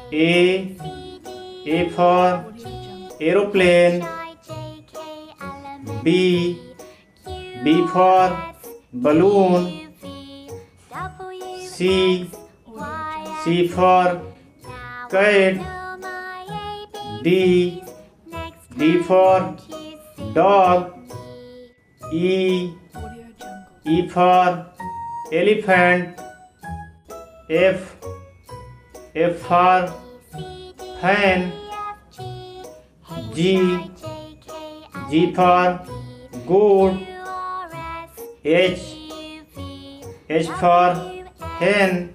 A. A for aeroplane. B. B for balloon. C. C for kite. D. D for dog. E. E for elephant. F. F for fan. G. G for goat. H. H for hen.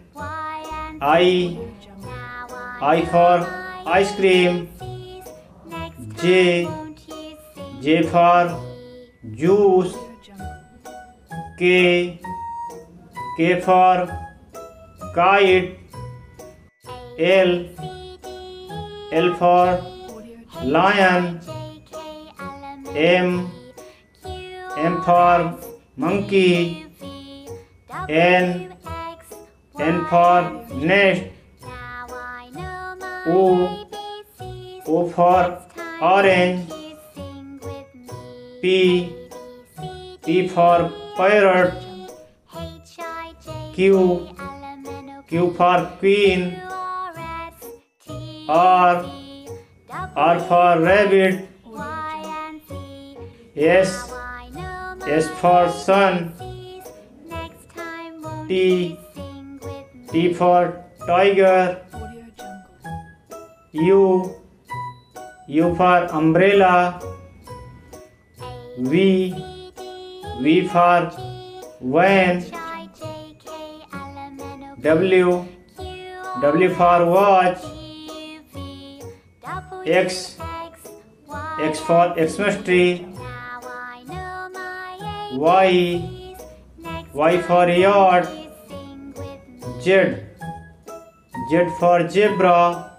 I for ice cream. J. J for juice. K. K for kite. L. L for lion. M. M for monkey. N. N for nest. O. O for orange. P. P for parrot. Q. Q for queen. R. R for rabbit. S. S for sun. T. T for tiger. U. U for umbrella. V. V for van. W. W for watch. X. X for Xmas tree. Y. Y for yacht. Z. Z for zebra.